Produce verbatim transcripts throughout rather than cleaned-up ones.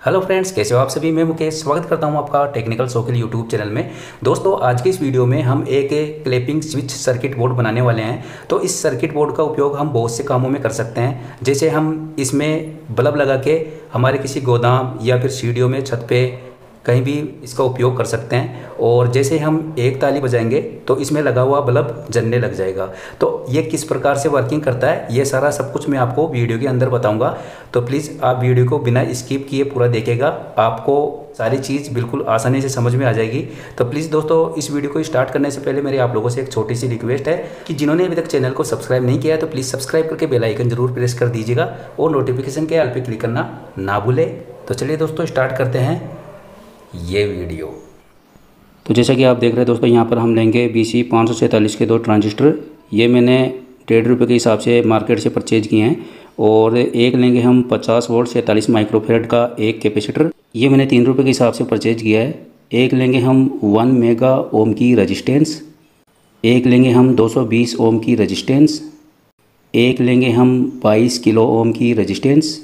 Hello friends, कैसे हो आप सभी। मैं मुकेश स्वागत करता हूं आपका टेक्निकल सोकिल यूट्यूब चैनल में। दोस्तों, आज की इस वीडियो में हम एक क्लैपिंग स्विच सर्किट बोर्ड बनाने वाले हैं। तो इस सर्किट बोर्ड का उपयोग हम बहुत से कामों में कर सकते हैं। जैसे हम इसमें बल्ब लगा के हमारे किसी गोदाम या फिर सीढ़ियों में, छत पे कहीं भी इसका उपयोग कर सकते हैं। और जैसे हम एक ताली बजाएंगे तो इसमें लगा हुआ बल्ब जलने लग जाएगा। तो ये किस प्रकार से वर्किंग करता है, ये सारा सब कुछ मैं आपको वीडियो के अंदर बताऊंगा। तो प्लीज़ आप वीडियो को बिना स्किप किए पूरा देखेगा, आपको सारी चीज़ बिल्कुल आसानी से समझ में आ जाएगी। तो प्लीज़ दोस्तों, इस वीडियो को स्टार्ट करने से पहले मेरी आप लोगों से एक छोटी सी रिक्वेस्ट है कि जिन्होंने अभी तक चैनल को सब्सक्राइब नहीं किया है तो प्लीज़ सब्सक्राइब करके बेल आइकन जरूर प्रेस कर दीजिएगा और नोटिफिकेशन के ऑल पे क्लिक करना ना भूलें। तो चलिए दोस्तों, स्टार्ट करते हैं ये वीडियो। तो जैसा कि आप देख रहे हैं दोस्तों, यहाँ पर हम लेंगे बी सी पाँच सौ सैंतालीस के दो ट्रांजिस्टर। ये मैंने डेढ़ रुपये के हिसाब से मार्केट से परचेज किए हैं। और एक लेंगे हम पचास वोल्ट सैंतालीस माइक्रोफेरेड का एक कैपेसिटर, ये मैंने तीन रुपये के हिसाब से परचेज किया है। एक लेंगे हम वन मेगा ओम की रजिस्टेंस। एक लेंगे हम दो सौ बीस ओम की रजिस्टेंस। एक लेंगे हम बाईस किलो ओम की रजिस्टेंस।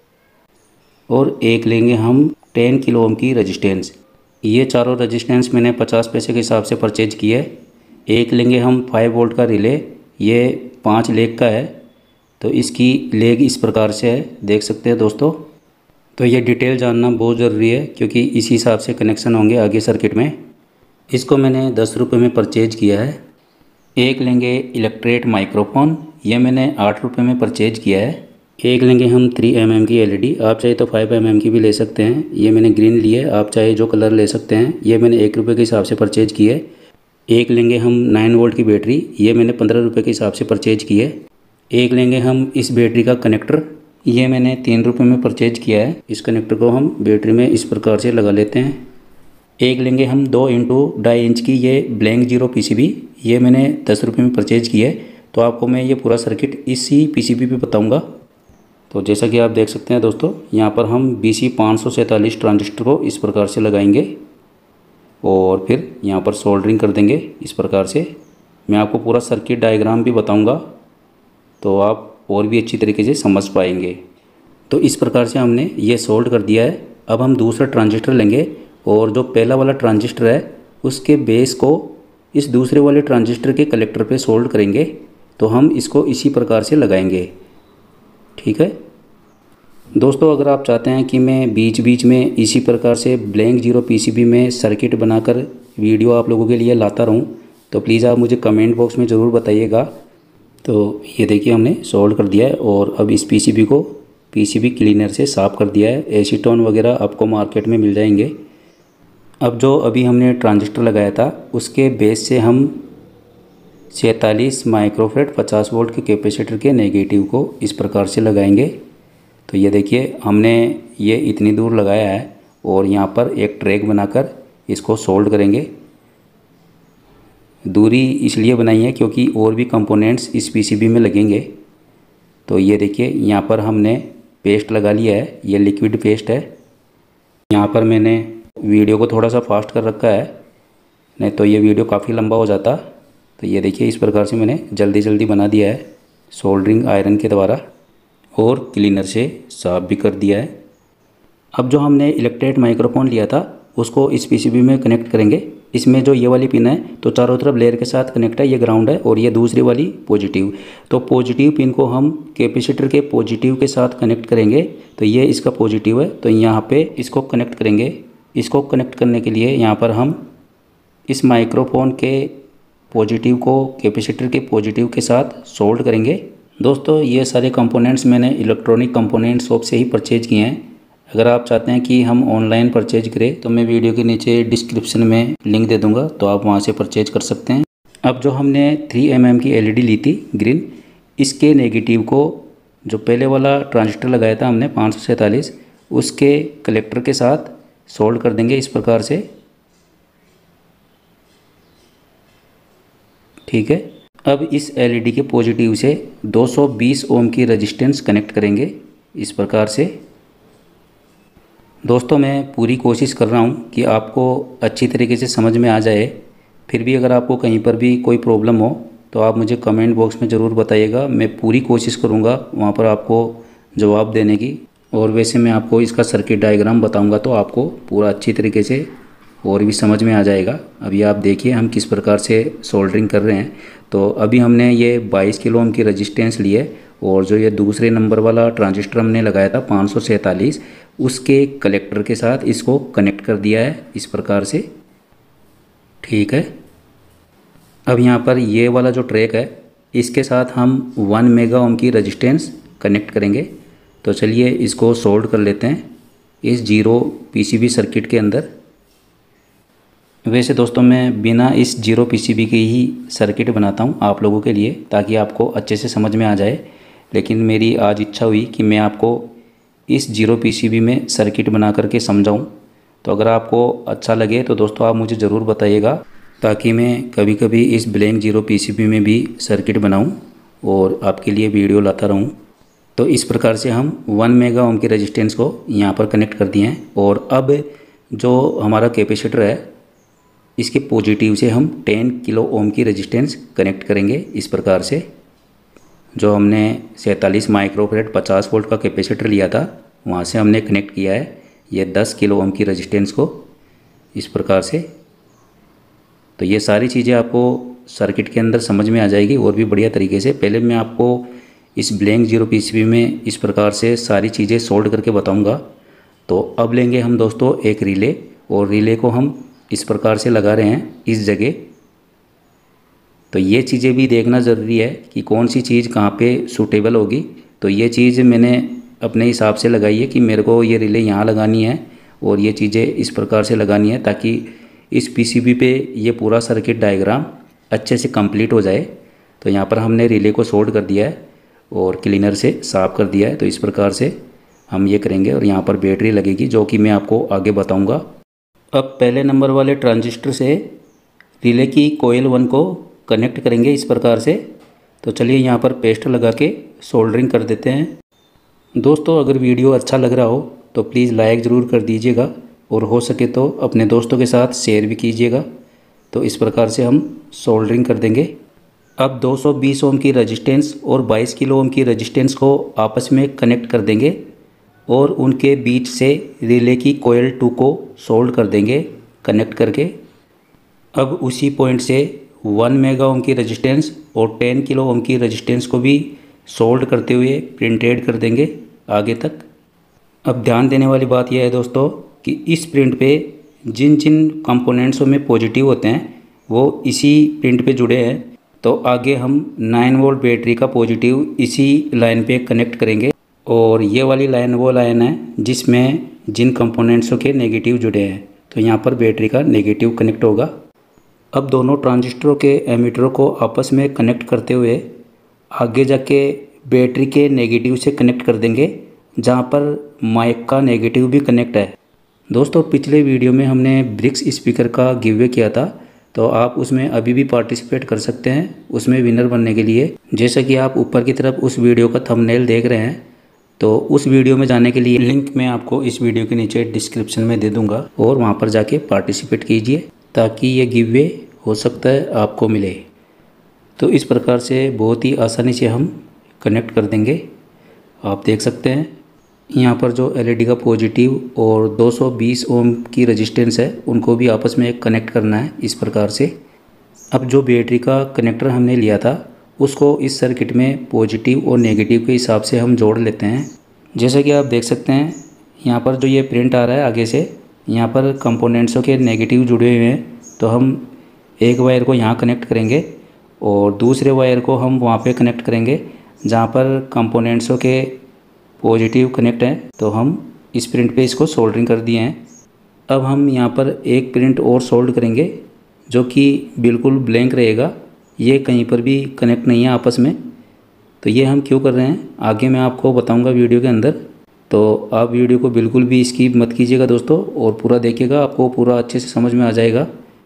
और एक लेंगे हम टेन किलो ओम की रजिस्टेंस। ये चारों रजिस्टेंस मैंने पचास पैसे के हिसाब से परचेज किए है। एक लेंगे हम फाइव वोल्ट का रिले, ये पाँच लेग का है। तो इसकी लेग इस प्रकार से है, देख सकते हैं दोस्तों। तो ये डिटेल जानना बहुत ज़रूरी है क्योंकि इसी हिसाब से कनेक्शन होंगे आगे सर्किट में। इसको मैंने दस रुपये में परचेज किया है। एक लेंगे इलेक्ट्रेट माइक्रोफोन, ये मैंने आठ रुपये में परचेज किया है। एक लेंगे हम थ्री एम एम की एलईडी, आप चाहे तो फाइव एम एम की भी ले सकते हैं। ये मैंने ग्रीन ली है, आप चाहे जो कलर ले सकते हैं। ये मैंने एक रुपये के हिसाब से परचेज की है। एक लेंगे हम नाइन वोल्ट की बैटरी, ये मैंने पंद्रह रुपये के हिसाब से परचेज की है। एक लेंगे हम इस बैटरी का कनेक्टर, ये मैंने तीन रुपये में परचेज किया है। इस कनेक्टर को हम बैटरी में इस प्रकार से लगा लेते हैं। एक लेंगे हम दो इंटू ढाई इंच की ये ब्लैंक जीरो पीसीबी, ये मैंने दस रुपये में परचेज की है। तो आपको मैं ये पूरा सर्किट इसी पीसीबी पे बताऊंगा। तो जैसा कि आप देख सकते हैं दोस्तों, यहाँ पर हम बी सी पाँच सौ सैंतालीस ट्रांजिस्टर को इस प्रकार से लगाएंगे और फिर यहाँ पर सोल्डरिंग कर देंगे इस प्रकार से। मैं आपको पूरा सर्किट डायग्राम भी बताऊंगा तो आप और भी अच्छी तरीके से समझ पाएंगे। तो इस प्रकार से हमने ये सोल्ड कर दिया है। अब हम दूसरा ट्रांजिस्टर लेंगे और जो पहला वाला ट्रांजिस्टर है उसके बेस को इस दूसरे वाले ट्रांजिस्टर के कलेक्टर पे सोल्ड करेंगे। तो हम इसको इसी प्रकार से लगाएंगे, ठीक है दोस्तों। अगर आप चाहते हैं कि मैं बीच बीच में इसी प्रकार से ब्लैंक जीरो पीसीबी में सर्किट बनाकर वीडियो आप लोगों के लिए लाता रहूं तो प्लीज़ आप मुझे कमेंट बॉक्स में ज़रूर बताइएगा। तो ये देखिए, हमने सोल्ड कर दिया है और अब इस पीसीबी को पीसीबी क्लीनर से साफ़ कर दिया है। एसीटोन वगैरह आपको मार्केट में मिल जाएंगे। अब जो अभी हमने ट्रांजिस्टर लगाया था उसके बेस से हम सैंतालीस माइक्रोफेरेड पचास वोल्ट के कैपेसिटर के नेगेटिव को इस प्रकार से लगाएंगे। तो ये देखिए, हमने ये इतनी दूर लगाया है और यहाँ पर एक ट्रैक बनाकर इसको सोल्ड करेंगे। दूरी इसलिए बनाई है क्योंकि और भी कंपोनेंट्स इस पीसीबी में लगेंगे। तो ये देखिए, यहाँ पर हमने पेस्ट लगा लिया है, ये लिक्विड पेस्ट है। यहाँ पर मैंने वीडियो को थोड़ा सा फास्ट कर रखा है, नहीं तो ये वीडियो काफ़ी लंबा हो जाता। तो ये देखिए, इस प्रकार से मैंने जल्दी जल्दी बना दिया है सोल्डरिंग आयरन के द्वारा और क्लीनर से साफ भी कर दिया है। अब जो हमने इलेक्ट्रेट माइक्रोफोन लिया था उसको इस पीसीबी में कनेक्ट करेंगे। इसमें जो ये वाली पिन है तो चारों तरफ लेयर के साथ कनेक्ट है, ये ग्राउंड है और ये दूसरी वाली पॉजिटिव। तो पॉजिटिव पिन को हम कैपेसिटर के पॉजिटिव के साथ कनेक्ट करेंगे। तो ये इसका पॉजिटिव है, तो यहाँ पे इसको कनेक्ट करेंगे। इसको कनेक्ट करने के लिए यहाँ पर हम इस माइक्रोफोन के पॉजिटिव को कैपेसिटर के पॉजिटिव के साथ सोल्ड करेंगे। दोस्तों, ये सारे कंपोनेंट्स मैंने इलेक्ट्रॉनिक कंपोनेंट शॉप से ही परचेज किए हैं। अगर आप चाहते हैं कि हम ऑनलाइन परचेज करें तो मैं वीडियो के नीचे डिस्क्रिप्शन में लिंक दे दूंगा, तो आप वहां से परचेज कर सकते हैं। अब जो हमने थ्री एम एम की एलईडी ली थी ग्रीन, इसके नेगेटिव को जो पहले वाला ट्रांजिस्टर लगाया था हमने पाँच सौ सैंतालीस, उसके कलेक्टर के साथ सोल्ड कर देंगे इस प्रकार से, ठीक है। अब इस एलईडी के पॉजिटिव से दो सौ बीस ओम की रेजिस्टेंस कनेक्ट करेंगे इस प्रकार से। दोस्तों, मैं पूरी कोशिश कर रहा हूँ कि आपको अच्छी तरीके से समझ में आ जाए। फिर भी अगर आपको कहीं पर भी कोई प्रॉब्लम हो तो आप मुझे कमेंट बॉक्स में ज़रूर बताइएगा। मैं पूरी कोशिश करूँगा वहाँ पर आपको जवाब देने की। और वैसे मैं आपको इसका सर्किट डायग्राम बताऊंगा तो आपको पूरा अच्छी तरीके से और भी समझ में आ जाएगा। अभी आप देखिए हम किस प्रकार से सोल्डरिंग कर रहे हैं। तो अभी हमने ये बाईस किलो ओम की रजिस्टेंस ली है और जो ये दूसरे नंबर वाला ट्रांजिस्टर हमने लगाया था पाँच सौ सैंतालीस, उसके कलेक्टर के साथ इसको कनेक्ट कर दिया है इस प्रकार से। ठीक है, अब यहाँ पर ये वाला जो ट्रैक है इसके साथ हम वन मेगा ओम की रजिस्टेंस कनेक्ट करेंगे। तो चलिए इसको सोल्ड कर लेते हैं इस जीरो पीसीबी सर्किट के अंदर। वैसे दोस्तों मैं बिना इस जीरो पीसीबी के ही सर्किट बनाता हूँ आप लोगों के लिए, ताकि आपको अच्छे से समझ में आ जाए। लेकिन मेरी आज इच्छा हुई कि मैं आपको इस जीरो पीसीबी में सर्किट बना करके समझाऊँ। तो अगर आपको अच्छा लगे तो दोस्तों आप मुझे ज़रूर बताइएगा, ताकि मैं कभी कभी इस ब्लैंक जीरो पीसीबी में भी सर्किट बनाऊँ और आपके लिए वीडियो लाता रहूँ। तो इस प्रकार से हम वन मेगा ओम की रेजिस्टेंस को यहाँ पर कनेक्ट कर दिए हैं। और अब जो हमारा कैपेसिटर है इसके पॉजिटिव से हम टेन किलो ओम की रेजिस्टेंस कनेक्ट करेंगे इस प्रकार से। जो हमने सैंतालीस माइक्रोफैराड पचास वोल्ट का कैपेसिटर लिया था वहाँ से हमने कनेक्ट किया है ये दस किलो ओम की रेजिस्टेंस को इस प्रकार से। तो ये सारी चीज़ें आपको सर्किट के अंदर समझ में आ जाएगी और भी बढ़िया तरीके से। पहले मैं आपको इस ब्लैंक जीरो पीसीबी में इस प्रकार से सारी चीज़ें सोल्ड करके बताऊंगा। तो अब लेंगे हम दोस्तों एक रिले, और रिले को हम इस प्रकार से लगा रहे हैं इस जगह। तो ये चीज़ें भी देखना ज़रूरी है कि कौन सी चीज़ कहाँ पे सूटेबल होगी। तो ये चीज़ मैंने अपने हिसाब से लगाई है कि मेरे को ये रिले यहाँ लगानी है और ये चीज़ें इस प्रकार से लगानी है, ताकि इस पीसीबी पे ये पूरा सर्किट डायग्राम अच्छे से कंप्लीट हो जाए। तो यहाँ पर हमने रिले को सोल्ड कर दिया है और क्लीनर से साफ़ कर दिया है। तो इस प्रकार से हम ये करेंगे और यहाँ पर बैटरी लगेगी जो कि मैं आपको आगे बताऊँगा। अब पहले नंबर वाले ट्रांजिस्टर से रिले की कोयल वन को कनेक्ट करेंगे इस प्रकार से। तो चलिए यहाँ पर पेस्ट लगा के सोल्डरिंग कर देते हैं। दोस्तों अगर वीडियो अच्छा लग रहा हो तो प्लीज़ लाइक ज़रूर कर दीजिएगा और हो सके तो अपने दोस्तों के साथ शेयर भी कीजिएगा। तो इस प्रकार से हम सोल्डरिंग कर देंगे। अब दो सौ बीस ओम की रेजिस्टेंस और बाईस किलो ओम की रेजिस्टेंस को आपस में कनेक्ट कर देंगे और उनके बीच से रिले की कोयल टू को सोल्ड कर देंगे कनेक्ट करके। अब उसी पॉइंट से वन मेगा ओम की रेजिस्टेंस और टेन किलो ओम की रेजिस्टेंस को भी सोल्ड करते हुए प्रिंटेड कर देंगे आगे तक। अब ध्यान देने वाली बात यह है दोस्तों कि इस प्रिंट पे जिन जिन कंपोनेंट्सों में पॉजिटिव होते हैं वो इसी प्रिंट पे जुड़े हैं। तो आगे हम नाइन वोल्ट बैटरी का पॉजिटिव इसी लाइन पे कनेक्ट करेंगे और ये वाली लाइन वो लाइन है जिसमें जिन कंपोनेंट्सों के नेगेटिव जुड़े हैं। तो यहाँ पर बैटरी का नेगेटिव कनेक्ट होगा। अब दोनों ट्रांजिस्टरों के एमीटरों को आपस में कनेक्ट करते हुए आगे जाके बैटरी के नेगेटिव से कनेक्ट कर देंगे, जहाँ पर माइक का नेगेटिव भी कनेक्ट है। दोस्तों पिछले वीडियो में हमने ब्रिक्स स्पीकर का गिव अवे किया था, तो आप उसमें अभी भी पार्टिसिपेट कर सकते हैं उसमें विनर बनने के लिए। जैसा कि आप ऊपर की तरफ उस वीडियो का थंबनेल देख रहे हैं, तो उस वीडियो में जाने के लिए लिंक मैं आपको इस वीडियो के नीचे डिस्क्रिप्शन में दे दूंगा और वहां पर जाके पार्टिसिपेट कीजिए, ताकि ये गिव अवे हो सकता है आपको मिले। तो इस प्रकार से बहुत ही आसानी से हम कनेक्ट कर देंगे। आप देख सकते हैं यहाँ पर जो एलईडी का पॉजिटिव और दो सौ बीस ओम की रेजिस्टेंस है उनको भी आपस में कनेक्ट करना है इस प्रकार से। अब जो बैटरी का कनेक्टर हमने लिया था उसको इस सर्किट में पॉजिटिव और नेगेटिव के हिसाब से हम जोड़ लेते हैं। जैसा कि आप देख सकते हैं यहाँ पर जो ये प्रिंट आ रहा है आगे से, यहाँ पर कंपोनेंट्सों के नेगेटिव जुड़े हुए हैं। तो हम एक वायर को यहाँ कनेक्ट करेंगे और दूसरे वायर को हम वहाँ पे कनेक्ट करेंगे जहाँ पर कंपोनेंट्सों के पॉजिटिव कनेक्ट हैं। तो हम इस प्रिंट पे इसको सोल्डरिंग कर दिए हैं। अब हम यहाँ पर एक प्रिंट और सोल्ड करेंगे जो कि बिल्कुल ब्लैंक रहेगा, ये कहीं पर भी कनेक्ट नहीं है आपस में। तो ये हम क्यों कर रहे हैं आगे मैं आपको बताऊंगा वीडियो के अंदर। तो आप वीडियो को बिल्कुल भी स्किप मत कीजिएगा दोस्तों और पूरा देखिएगा, आपको पूरा अच्छे से समझ में आ जाएगा।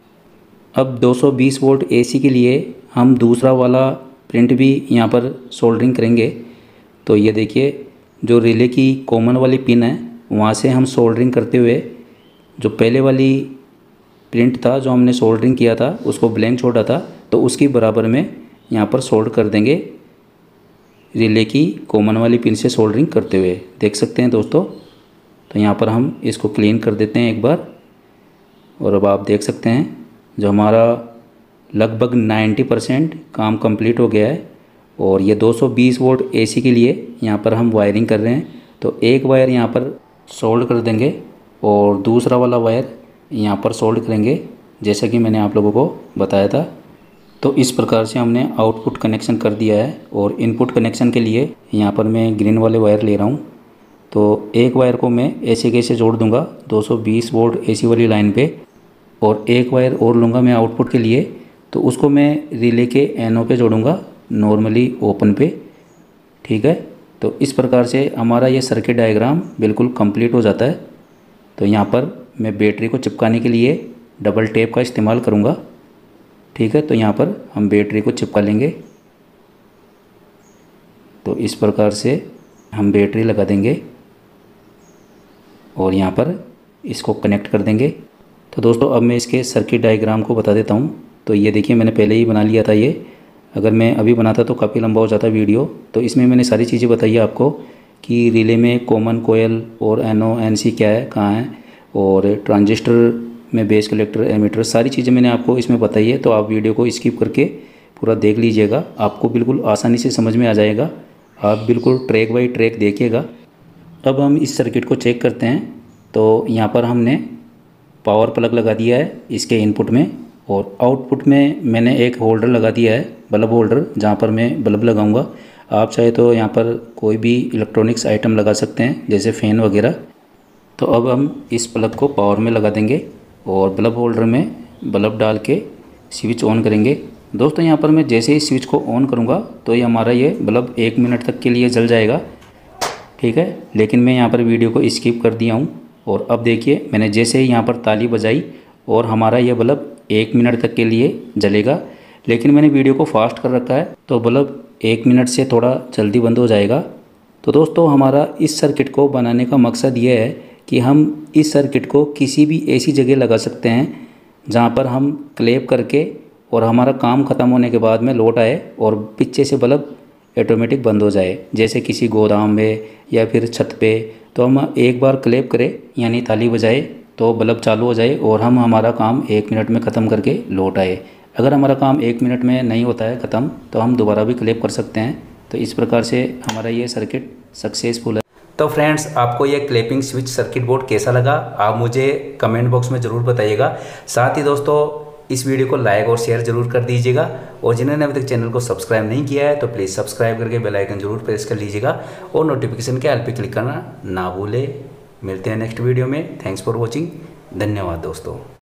अब दो सौ बीस वोल्ट एसी के लिए हम दूसरा वाला प्रिंट भी यहाँ पर सोल्डरिंग करेंगे। तो ये देखिए जो रिले की कॉमन वाली पिन है वहाँ से हम सोल्डरिंग करते हुए जो पहले वाली प्रिंट था जो हमने सोल्डरिंग किया था उसको ब्लैंक छोड़ा था, तो उसकी बराबर में यहाँ पर सोल्ड कर देंगे रिले की कॉमन वाली पिन से सोल्डरिंग करते हुए देख सकते हैं दोस्तों। तो यहाँ पर हम इसको क्लीन कर देते हैं एक बार। और अब आप देख सकते हैं जो हमारा लगभग नब्बे परसेंट काम कंप्लीट हो गया है। और ये दो सौ बीस वोल्ट एसी के लिए यहाँ पर हम वायरिंग कर रहे हैं। तो एक वायर यहाँ पर सोल्ड कर देंगे और दूसरा वाला वायर यहाँ पर सोल्ड करेंगे, जैसा कि मैंने आप लोगों को बताया था। तो इस प्रकार से हमने आउटपुट कनेक्शन कर दिया है। और इनपुट कनेक्शन के लिए यहाँ पर मैं ग्रीन वाले वायर ले रहा हूँ। तो एक वायर को मैं ऐसे कैसे जोड़ दूँगा दो सौ बीस वोल्ट एसी वाली लाइन पे, और एक वायर और लूँगा मैं आउटपुट के लिए। तो उसको मैं रिले के एनो पे जोड़ूँगा नॉर्मली ओपन पे। ठीक है, तो इस प्रकार से हमारा ये सर्किट डायग्राम बिल्कुल कंप्लीट हो जाता है। तो यहाँ पर मैं बैटरी को चिपकाने के लिए डबल टेप का इस्तेमाल करूँगा। ठीक है, तो यहाँ पर हम बैटरी को चिपका लेंगे। तो इस प्रकार से हम बैटरी लगा देंगे और यहाँ पर इसको कनेक्ट कर देंगे। तो दोस्तों अब मैं इसके सर्किट डायग्राम को बता देता हूँ। तो ये देखिए मैंने पहले ही बना लिया था ये। अगर मैं अभी बनाता तो काफ़ी लंबा हो जाता वीडियो। तो इसमें मैंने सारी चीज़ें बताई है आपको कि रिले में कॉमन कोयल और एनो एन सी क्या है, कहाँ है, और ट्रांजिस्टर में बेस कलेक्टर एमीटर, सारी चीज़ें मैंने आपको इसमें बताई है। तो आप वीडियो को स्किप करके पूरा देख लीजिएगा, आपको बिल्कुल आसानी से समझ में आ जाएगा। आप बिल्कुल ट्रैक बाई ट्रैक देखिएगा। अब हम इस सर्किट को चेक करते हैं। तो यहाँ पर हमने पावर प्लग लगा दिया है इसके इनपुट में, और आउटपुट में मैंने एक होल्डर लगा दिया है, बल्ब होल्डर, जहाँ पर मैं बल्ब लगाऊंगा। आप चाहे तो यहाँ पर कोई भी इलेक्ट्रॉनिक्स आइटम लगा सकते हैं, जैसे फ़ैन वगैरह। तो अब हम इस प्लग को पावर में लगा देंगे और बल्ब होल्डर में बल्ब डाल के स्विच ऑन करेंगे। दोस्तों यहाँ पर मैं जैसे ही स्विच को ऑन करूँगा तो ये हमारा ये बल्ब एक मिनट तक के लिए जल जाएगा। ठीक है, लेकिन मैं यहाँ पर वीडियो को स्किप कर दिया हूँ। और अब देखिए मैंने जैसे ही यहाँ पर ताली बजाई और हमारा ये बल्ब एक मिनट तक के लिए जलेगा। लेकिन मैंने वीडियो को फास्ट कर रखा है तो बल्ब एक मिनट से थोड़ा जल्दी बंद हो जाएगा। तो दोस्तों हमारा इस सर्किट को बनाने का मकसद ये है कि हम इस सर्किट को किसी भी ऐसी जगह लगा सकते हैं जहाँ पर हम क्लैप करके और हमारा काम ख़त्म होने के बाद में लौट आए और पीछे से बल्ब ऑटोमेटिक बंद हो जाए, जैसे किसी गोदाम में या फिर छत पे। तो हम एक बार क्लैप करें यानी ताली बजाए तो बल्ब चालू हो जाए और हम हमारा काम एक मिनट में ख़त्म करके लौट आए। अगर हमारा काम एक मिनट में नहीं होता है ख़त्म तो हम दोबारा भी क्लैप कर सकते हैं। तो इस प्रकार से हमारा ये सर्किट सक्सेसफुल है। तो फ्रेंड्स आपको ये क्लैपिंग स्विच सर्किट बोर्ड कैसा लगा आप मुझे कमेंट बॉक्स में ज़रूर बताइएगा। साथ ही दोस्तों इस वीडियो को लाइक और शेयर जरूर कर दीजिएगा, और जिन्होंने अभी तक चैनल को सब्सक्राइब नहीं किया है तो प्लीज़ सब्सक्राइब करके बेल आइकन जरूर प्रेस कर लीजिएगा और नोटिफिकेशन के ऑल पे क्लिक करना ना भूले। मिलते हैं नेक्स्ट वीडियो में। Thanks for watching. धन्यवाद दोस्तों।